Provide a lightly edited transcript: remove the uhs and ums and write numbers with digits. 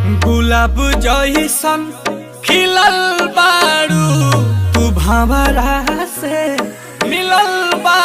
गुलाब जइसन खिलल बारू तू भंवरा से मिलल बा।